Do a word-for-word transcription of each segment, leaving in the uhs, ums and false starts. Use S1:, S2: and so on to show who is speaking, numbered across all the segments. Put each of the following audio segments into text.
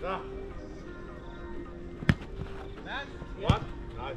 S1: Da. What? Nice.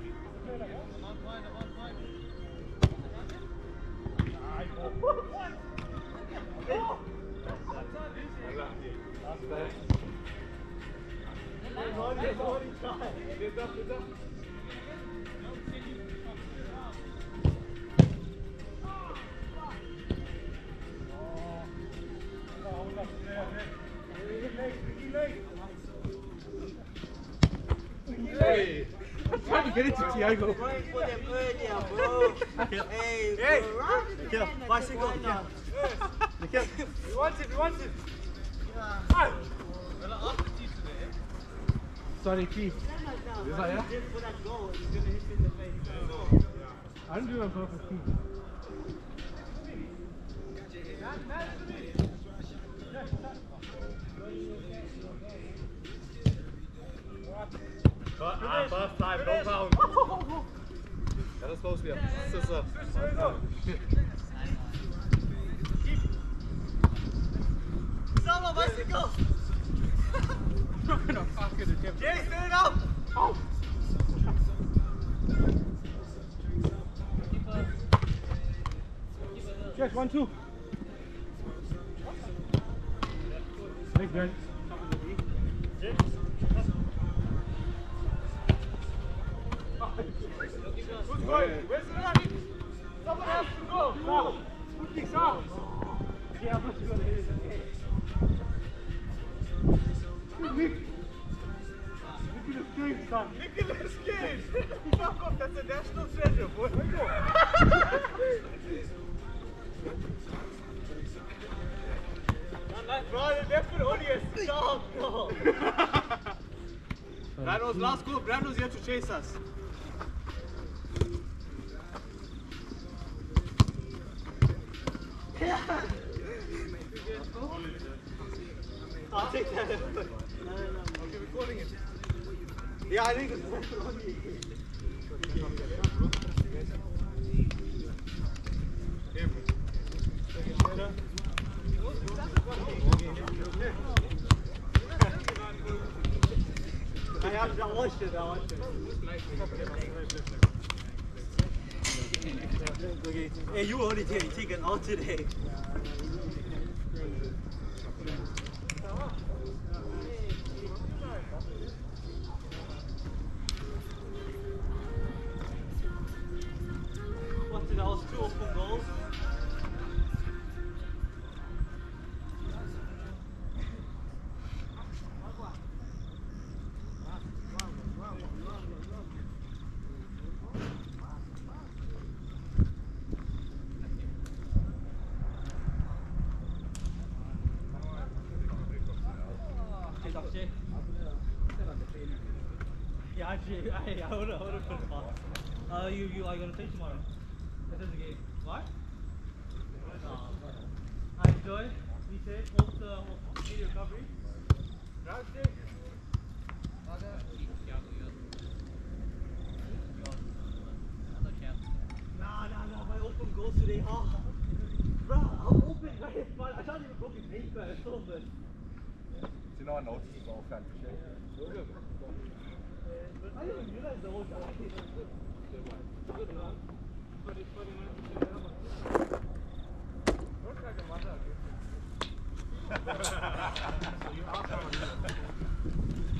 S1: Hey! I'm trying to get it to Tiago.
S2: Right for them earlier, bro. Hey, hey,
S3: Nikhil, bicycle. Nikhil. Nikhil.
S1: He wants it, he wants it.
S2: Yeah.
S3: Sorry, Keith.
S2: Is
S3: that, yeah?
S2: For that goal, he's gonna hit in the face.
S3: I didn't do it on purpose, Keith.
S1: But, ah, first time, no foul. That was supposed to be a scissor.
S2: Solo bicycle!
S3: I'm gonna fuck it again.
S2: Jay, stand it up!
S3: Oh! Yes, one, two. Thanks, guys.
S1: Who's going? Where's the run? Someone has to go. Stop. Who kicks off?
S3: Yeah, I'm just gonna hit it. Nicholas Cage, son.
S1: Nicholas Cage! Fuck off, that's a national treasure, boy. Where you go? Bro, that could only a stop, bro.
S3: Brandon's last goal. Brandon's here to chase us.
S2: I'll take that. No, no, no.
S1: Okay, we're calling it.
S2: Yeah, I think it's only. I have I watched it, I watched it. Okay. Hey, you only take, take it all today. What's it? That was two open goals. Yeah, actually, I, I would have put it on. Uh, you, you are going to play tomorrow. This is the game. What? Uh, I enjoy. We said, hope the speedy recovery.
S1: Drive, Jake.
S2: Nah, nah, nah, my open goals today. Oh, bro, I'm open very fun. I can't even go with paper. It's so good.
S1: Do you know I noticed it's all fan shit?
S2: I didn't even realize the whole guy.
S1: Looks like a mother. So you are someone.